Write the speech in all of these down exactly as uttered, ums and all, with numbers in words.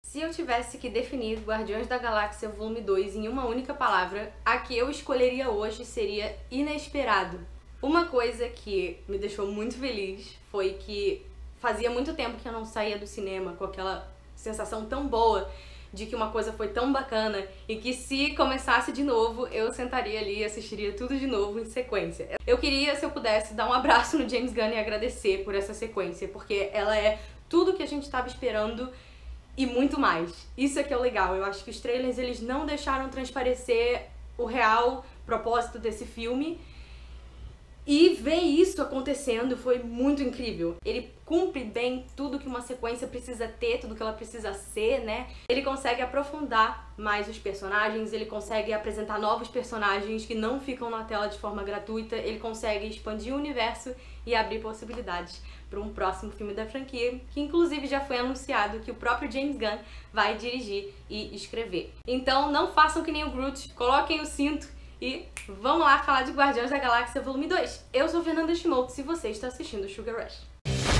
Se eu tivesse que definir Guardiões da Galáxia Volume dois em uma única palavra, a que eu escolheria hoje seria inesperado. Uma coisa que me deixou muito feliz foi que fazia muito tempo que eu não saía do cinema com aquela sensação tão boa de que uma coisa foi tão bacana e que se começasse de novo, eu sentaria ali e assistiria tudo de novo em sequência. Eu queria, se eu pudesse, dar um abraço no James Gunn e agradecer por essa sequência, porque ela é tudo que a gente estava esperando e muito mais. Isso é que é o legal. Eu acho que os trailers, eles não deixaram transparecer o real propósito desse filme. E ver isso acontecendo foi muito incrível. Ele cumpre bem tudo que uma sequência precisa ter, tudo que ela precisa ser, né? Ele consegue aprofundar mais os personagens, ele consegue apresentar novos personagens que não ficam na tela de forma gratuita, ele consegue expandir o universo e abrir possibilidades para um próximo filme da franquia, que inclusive já foi anunciado que o próprio James Gunn vai dirigir e escrever. Então não façam que nem o Groot, coloquem o cinto e vamos lá falar de Guardiões da Galáxia Volume dois. Eu sou Fernanda Schmoltz e você está assistindo Sugar Rush.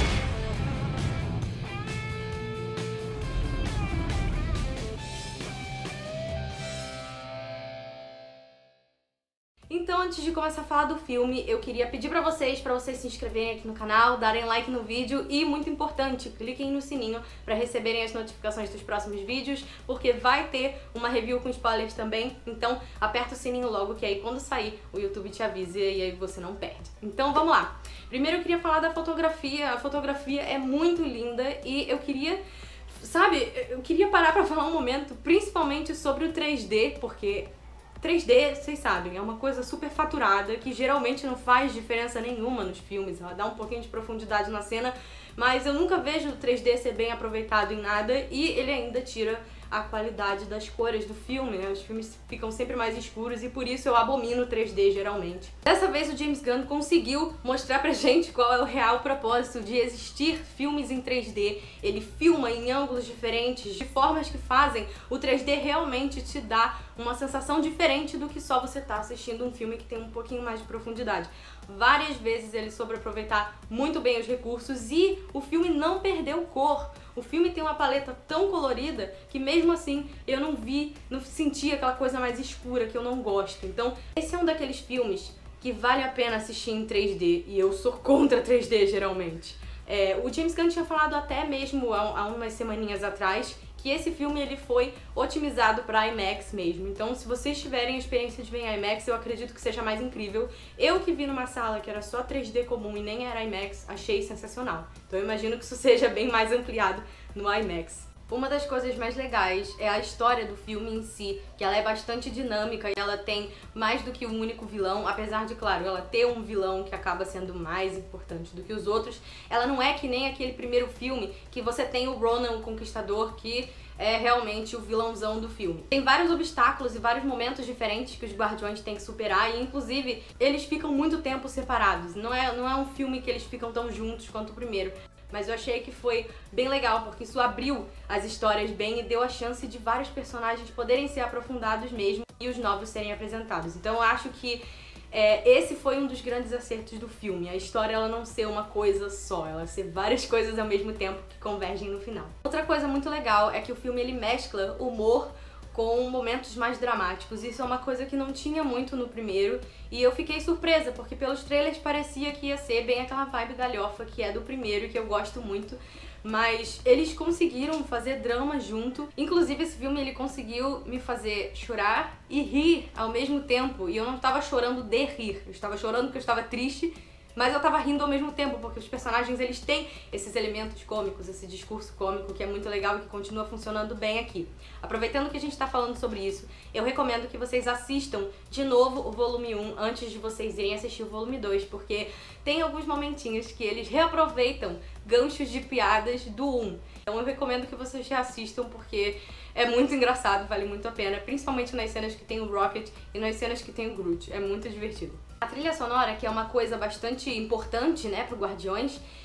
Então, antes de começar a falar do filme, eu queria pedir pra vocês, pra vocês se inscreverem aqui no canal, darem like no vídeo e, muito importante, cliquem no sininho pra receberem as notificações dos próximos vídeos, porque vai ter uma review com spoilers também, então aperta o sininho logo que aí quando sair o YouTube te avisa e aí você não perde. Então vamos lá! Primeiro eu queria falar da fotografia, a fotografia é muito linda e eu queria... Sabe, eu queria parar pra falar um momento, principalmente sobre o três D, porque... três D, vocês sabem, é uma coisa super faturada que geralmente não faz diferença nenhuma nos filmes, ela dá um pouquinho de profundidade na cena, mas eu nunca vejo o três D ser bem aproveitado em nada e ele ainda tira a qualidade das cores do filme, né? Os filmes ficam sempre mais escuros e por isso eu abomino o três D geralmente. Dessa vez o James Gunn conseguiu mostrar pra gente qual é o real propósito de existir filmes em três D. Ele filma em ângulos diferentes, de formas que fazem o três D realmente te dar uma sensação diferente do que só você tá assistindo um filme que tem um pouquinho mais de profundidade. Várias vezes ele soube aproveitar muito bem os recursos e o filme não perdeu cor. O filme tem uma paleta tão colorida que mesmo assim eu não vi, não senti aquela coisa mais escura que eu não gosto. Então esse é um daqueles filmes que vale a pena assistir em três D e eu sou contra três D geralmente. É, o James Gunn tinha falado até mesmo há, há umas semaninhas atrás que esse filme ele foi otimizado para IMAX mesmo. Então, se vocês tiverem a experiência de ver em IMAX, eu acredito que seja mais incrível. Eu que vi numa sala que era só três D comum e nem era IMAX, achei sensacional. Então eu imagino que isso seja bem mais ampliado no IMAX. Uma das coisas mais legais é a história do filme em si, que ela é bastante dinâmica e ela tem mais do que um único vilão, apesar de, claro, ela ter um vilão que acaba sendo mais importante do que os outros. Ela não é que nem aquele primeiro filme que você tem o Ronan, o Conquistador, que é realmente o vilãozão do filme. Tem vários obstáculos e vários momentos diferentes que os Guardiões têm que superar e, inclusive, eles ficam muito tempo separados. Não é, não é um filme que eles ficam tão juntos quanto o primeiro. Mas eu achei que foi bem legal, porque isso abriu as histórias bem e deu a chance de vários personagens poderem ser aprofundados mesmo e os novos serem apresentados. Então eu acho que é, esse foi um dos grandes acertos do filme. A história ela não ser uma coisa só, ela ser várias coisas ao mesmo tempo que convergem no final. Outra coisa muito legal é que o filme ele mescla humor com momentos mais dramáticos. Isso é uma coisa que não tinha muito no primeiro e eu fiquei surpresa, porque pelos trailers parecia que ia ser bem aquela vibe galhofa que é do primeiro e que eu gosto muito, mas eles conseguiram fazer drama junto. Inclusive esse filme ele conseguiu me fazer chorar e rir ao mesmo tempo, e eu não estava chorando de rir, eu estava chorando porque eu estava triste, mas eu tava rindo ao mesmo tempo, porque os personagens eles têm esses elementos cômicos, esse discurso cômico que é muito legal e que continua funcionando bem aqui. Aproveitando que a gente tá falando sobre isso, eu recomendo que vocês assistam de novo o volume um antes de vocês irem assistir o volume dois, porque tem alguns momentinhos que eles reaproveitam ganchos de piadas do um. Então eu recomendo que vocês reassistam porque é muito engraçado, vale muito a pena, principalmente nas cenas que tem o Rocket e nas cenas que tem o Groot, é muito divertido. A trilha sonora, que é uma coisa bastante importante, né, pro Guardiões,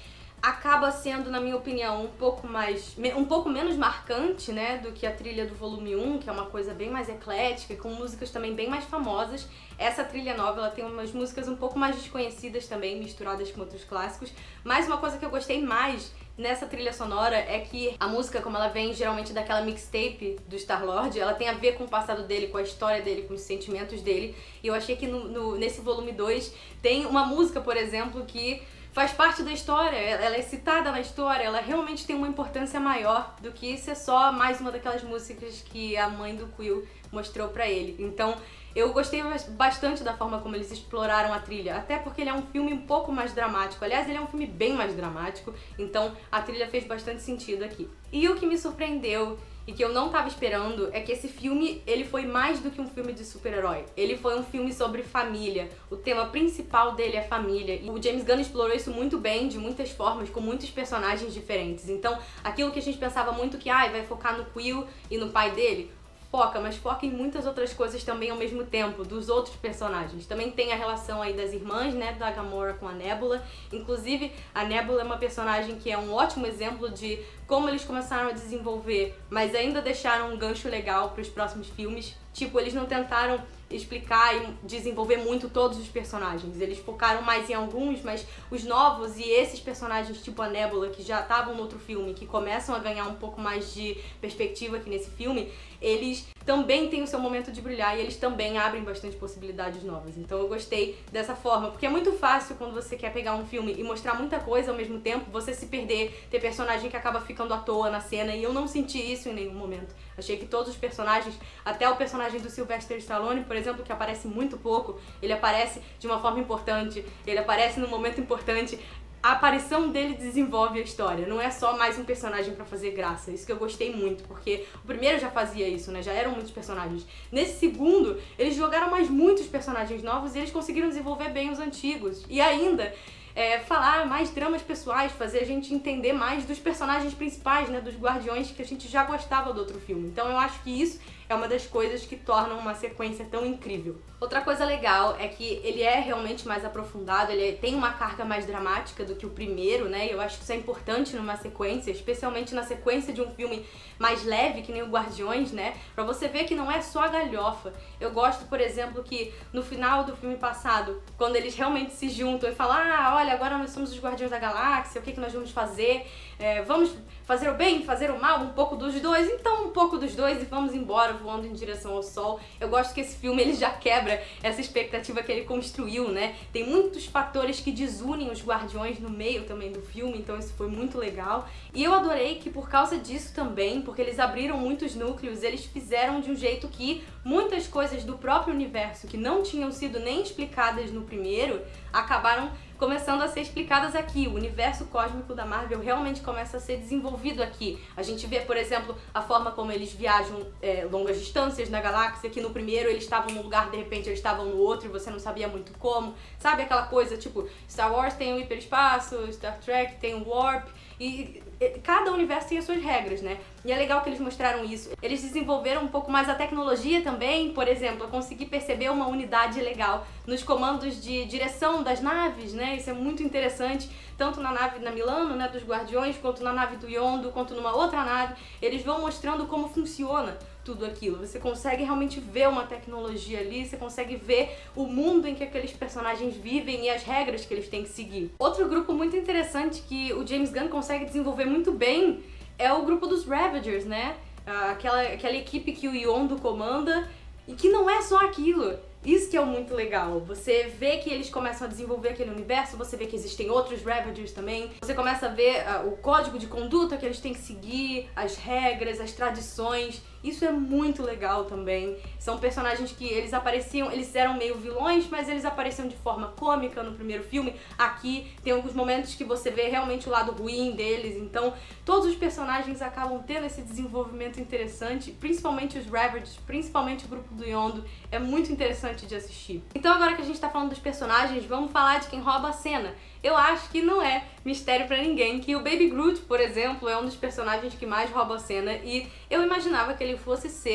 acaba sendo, na minha opinião, um pouco mais, um pouco menos marcante, né, do que a trilha do volume um, que é uma coisa bem mais eclética, com músicas também bem mais famosas. Essa trilha nova, ela tem umas músicas um pouco mais desconhecidas também, misturadas com outros clássicos, mas uma coisa que eu gostei mais nessa trilha sonora é que a música, como ela vem geralmente daquela mixtape do Star-Lord, ela tem a ver com o passado dele, com a história dele, com os sentimentos dele, e eu achei que no, no, nesse volume dois tem uma música, por exemplo, que faz parte da história, ela é citada na história, ela realmente tem uma importância maior do que ser só mais uma daquelas músicas que a mãe do Quill mostrou pra ele. Então eu gostei bastante da forma como eles exploraram a trilha, até porque ele é um filme um pouco mais dramático. Aliás, ele é um filme bem mais dramático, então a trilha fez bastante sentido aqui. E o que me surpreendeu e que eu não tava esperando é que esse filme, ele foi mais do que um filme de super-herói. Ele foi um filme sobre família. O tema principal dele é família. E o James Gunn explorou isso muito bem, de muitas formas, com muitos personagens diferentes. Então, aquilo que a gente pensava muito que ah, vai focar no Quill e no pai dele, foca, mas foca em muitas outras coisas também ao mesmo tempo, dos outros personagens. Também tem a relação aí das irmãs, né, da Gamora com a Nebula. Inclusive, a Nebula é uma personagem que é um ótimo exemplo de como eles começaram a desenvolver, mas ainda deixaram um gancho legal para os próximos filmes. Tipo, eles não tentaram explicar e desenvolver muito todos os personagens. Eles focaram mais em alguns, mas os novos e esses personagens, tipo a Nebula, que já estavam no outro filme, que começam a ganhar um pouco mais de perspectiva aqui nesse filme, eles também têm o seu momento de brilhar e eles também abrem bastante possibilidades novas. Então eu gostei dessa forma, porque é muito fácil quando você quer pegar um filme e mostrar muita coisa ao mesmo tempo, você se perder, ter personagem que acaba ficando à toa na cena, e eu não senti isso em nenhum momento. Achei que todos os personagens, até o personagem do Sylvester Stallone, por exemplo, que aparece muito pouco, ele aparece de uma forma importante, ele aparece num momento importante. A aparição dele desenvolve a história, não é só mais um personagem pra fazer graça. Isso que eu gostei muito, porque o primeiro já fazia isso, né? Já eram muitos personagens. Nesse segundo, eles jogaram mais muitos personagens novos e eles conseguiram desenvolver bem os antigos. E ainda É, falar mais dramas pessoais, fazer a gente entender mais dos personagens principais, né, dos guardiões que a gente já gostava do outro filme. Então eu acho que isso é uma das coisas que tornam uma sequência tão incrível. Outra coisa legal é que ele é realmente mais aprofundado, ele tem uma carga mais dramática do que o primeiro, né, e eu acho que isso é importante numa sequência, especialmente na sequência de um filme mais leve, que nem o Guardiões, né, pra você ver que não é só a galhofa. Eu gosto, por exemplo, que no final do filme passado, quando eles realmente se juntam e falam, ah, olha, agora nós somos os Guardiões da Galáxia, o que, que nós vamos fazer? É, vamos fazer o bem, fazer o mal, um pouco dos dois? Então um pouco dos dois e vamos embora voando em direção ao sol. Eu gosto que esse filme ele já quebra essa expectativa que ele construiu, né? Tem muitos fatores que desunem os Guardiões no meio também do filme, então isso foi muito legal. E eu adorei que por causa disso também, porque eles abriram muitos núcleos, eles fizeram de um jeito que muitas coisas do próprio universo que não tinham sido nem explicadas no primeiro, acabaram começando a ser explicadas aqui. O universo cósmico da Marvel realmente começa a ser desenvolvido aqui. A gente vê, por exemplo, a forma como eles viajam é, longas distâncias na galáxia, que no primeiro eles estavam num lugar, de repente eles estavam no outro e você não sabia muito como. Sabe aquela coisa, tipo, Star Wars tem o hiperespaço, Star Trek tem o Warp, e cada universo tem as suas regras, né? E é legal que eles mostraram isso. Eles desenvolveram um pouco mais a tecnologia também, por exemplo, eu consegui perceber uma unidade legal nos comandos de direção das naves, né? Isso é muito interessante, tanto na nave na Milano, né, dos Guardiões, quanto na nave do Yondu, quanto numa outra nave. Eles vão mostrando como funciona tudo aquilo. Você consegue realmente ver uma tecnologia ali, você consegue ver o mundo em que aqueles personagens vivem e as regras que eles têm que seguir. Outro grupo muito interessante que o James Gunn consegue desenvolver muito bem é o grupo dos Ravagers, né? Aquela, aquela equipe que o Yondu comanda e que não é só aquilo. Isso que é muito legal. Você vê que eles começam a desenvolver aquele universo, você vê que existem outros Ravagers também, você começa a ver uh, o código de conduta que eles têm que seguir, as regras, as tradições. Isso é muito legal também. São personagens que eles apareciam, eles eram meio vilões, mas eles apareciam de forma cômica no primeiro filme. Aqui tem alguns momentos que você vê realmente o lado ruim deles, então todos os personagens acabam tendo esse desenvolvimento interessante, principalmente os Ravagers, principalmente o grupo do Yondu. É muito interessante de assistir. Então agora que a gente tá falando dos personagens, vamos falar de quem rouba a cena. Eu acho que não é mistério pra ninguém que o Baby Groot, por exemplo, é um dos personagens que mais rouba a cena, e eu imaginava que ele fosse ser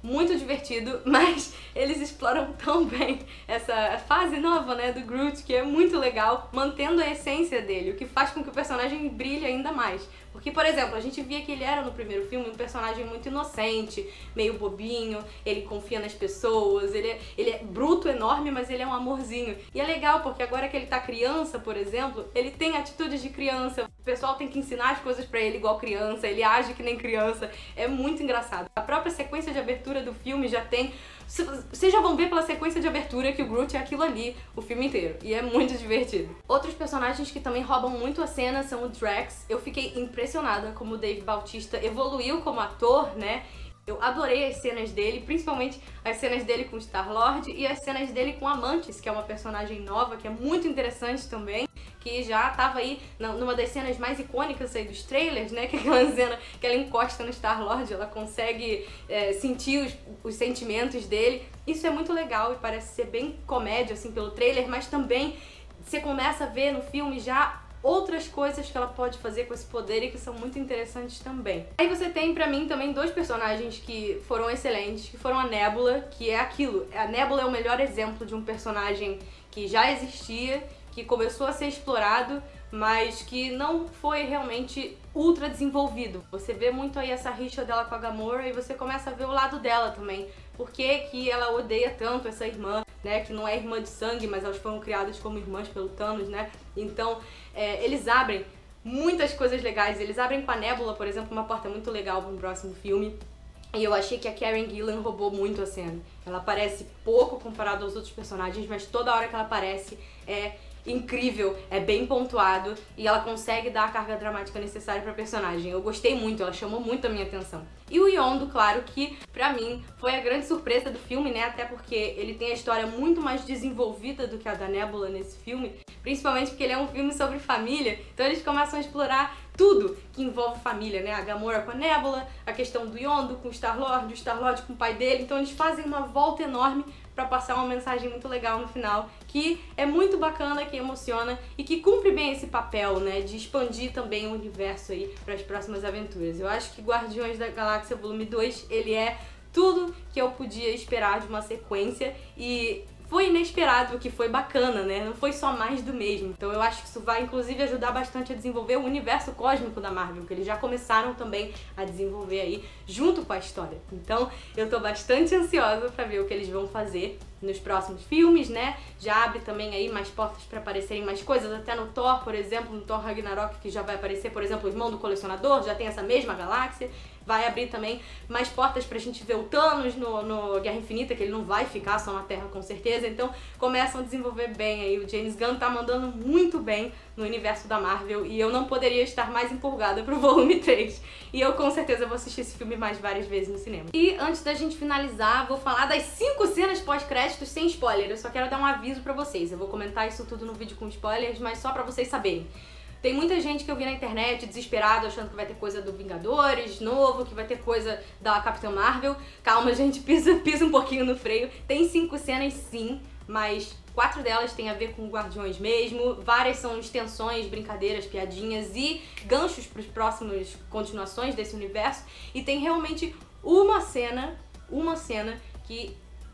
muito divertido, mas eles exploram tão bem essa fase nova, né, do Groot, que é muito legal, mantendo a essência dele, o que faz com que o personagem brilhe ainda mais. Porque, por exemplo, a gente via que ele era no primeiro filme um personagem muito inocente, meio bobinho, ele confia nas pessoas, ele é, ele é bruto, enorme, mas ele é um amorzinho. E é legal porque agora que ele tá criança, por exemplo, ele tem atitudes de criança, o pessoal tem que ensinar as coisas pra ele igual criança, ele age que nem criança, é muito engraçado. A própria sequência de abertura do filme já tem... Vocês já vão ver pela sequência de abertura que o Groot é aquilo ali o filme inteiro, e é muito divertido. Outros personagens que também roubam muito a cena são o Drax. Eu fiquei impressionada como o Dave Bautista evoluiu como ator, né? Eu adorei as cenas dele, principalmente as cenas dele com o Star-Lord e as cenas dele com a Mantis, que é uma personagem nova, que é muito interessante também, que já tava aí numa das cenas mais icônicas aí dos trailers, né, que é aquela cena que ela encosta no Star-Lord, ela consegue é, sentir os, os sentimentos dele. Isso é muito legal e parece ser bem comédia, assim, pelo trailer, mas também você começa a ver no filme já outras coisas que ela pode fazer com esse poder e que são muito interessantes também. Aí você tem pra mim também dois personagens que foram excelentes, que foram a Nebula, que é aquilo. A Nebula é o melhor exemplo de um personagem que já existia, que começou a ser explorado, mas que não foi realmente ultra desenvolvido. Você vê muito aí essa rixa dela com a Gamora e você começa a ver o lado dela também. Por que que ela odeia tanto essa irmã, né, que não é irmã de sangue, mas elas foram criadas como irmãs pelo Thanos, né? Então, é, eles abrem muitas coisas legais. Eles abrem com a Nebula, por exemplo, uma porta muito legal para um próximo filme. E eu achei que a Karen Gillan roubou muito a cena. Ela aparece pouco comparado aos outros personagens, mas toda hora que ela aparece é incrível, é bem pontuado e ela consegue dar a carga dramática necessária pra personagem. Eu gostei muito, ela chamou muito a minha atenção. E o Yondo, claro, que pra mim foi a grande surpresa do filme, né? Até porque ele tem a história muito mais desenvolvida do que a da Nebula nesse filme, principalmente porque ele é um filme sobre família, então eles começam a explorar tudo que envolve família, né? A Gamora com a Nebula, a questão do Yondo com o Star-Lord, o Star-Lord com o pai dele, então eles fazem uma volta enorme pra passar uma mensagem muito legal no final, que é muito bacana, que emociona e que cumpre bem esse papel, né, de expandir também o universo aí para as próximas aventuras. Eu acho que Guardiões da Galáxia Volume dois, ele é tudo que eu podia esperar de uma sequência e foi inesperado, o que foi bacana, né? Não foi só mais do mesmo. Então eu acho que isso vai, inclusive, ajudar bastante a desenvolver o universo cósmico da Marvel, que eles já começaram também a desenvolver aí, junto com a história. Então eu tô bastante ansiosa pra ver o que eles vão fazer nos próximos filmes, né? Já abre também aí mais portas pra aparecerem mais coisas, até no Thor, por exemplo, no Thor Ragnarok, que já vai aparecer, por exemplo, o irmão do colecionador, já tem essa mesma galáxia. Vai abrir também mais portas pra gente ver o Thanos no, no Guerra Infinita, que ele não vai ficar só na Terra com certeza, então começam a desenvolver bem aí. O James Gunn tá mandando muito bem no universo da Marvel e eu não poderia estar mais empolgada pro volume três. E eu com certeza vou assistir esse filme mais várias vezes no cinema. E antes da gente finalizar, vou falar das cinco cenas pós-créditos sem spoiler. Eu só quero dar um aviso pra vocês. Eu vou comentar isso tudo no vídeo com spoilers, mas só pra vocês saberem. Tem muita gente que eu vi na internet desesperado, achando que vai ter coisa do Vingadores novo, que vai ter coisa da Capitã Marvel. Calma, gente, pisa, pisa um pouquinho no freio. Tem cinco cenas sim, mas quatro delas têm a ver com Guardiões mesmo. Várias são extensões, brincadeiras, piadinhas e ganchos para as próximas continuações desse universo. E tem realmente uma cena, uma cena que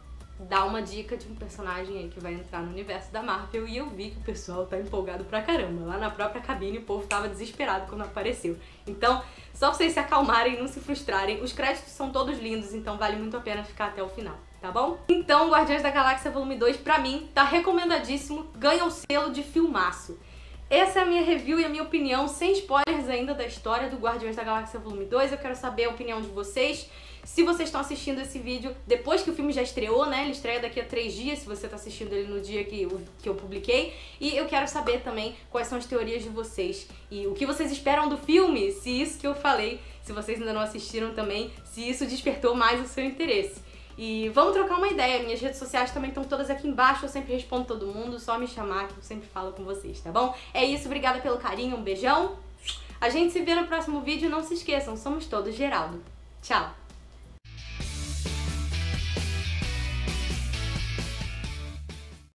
dá uma dica de um personagem aí que vai entrar no universo da Marvel e eu vi que o pessoal tá empolgado pra caramba. Lá na própria cabine o povo tava desesperado quando apareceu. Então, só pra vocês se acalmarem e não se frustrarem, os créditos são todos lindos, então vale muito a pena ficar até o final, tá bom? Então, Guardiões da Galáxia Volume dois, pra mim, tá recomendadíssimo, ganha o selo de filmaço. Essa é a minha review e a minha opinião, sem spoilers ainda da história do Guardiões da Galáxia Volume dois. Eu quero saber a opinião de vocês. Se vocês estão assistindo esse vídeo depois que o filme já estreou, né? Ele estreia daqui a três dias, se você tá assistindo ele no dia que eu, que eu publiquei. E eu quero saber também quais são as teorias de vocês e o que vocês esperam do filme, se isso que eu falei, se vocês ainda não assistiram também, se isso despertou mais o seu interesse. E vamos trocar uma ideia, minhas redes sociais também estão todas aqui embaixo, eu sempre respondo todo mundo, só me chamar que eu sempre falo com vocês, tá bom? É isso, obrigada pelo carinho, um beijão. A gente se vê no próximo vídeo, não se esqueçam, somos todos Geraldo. Tchau!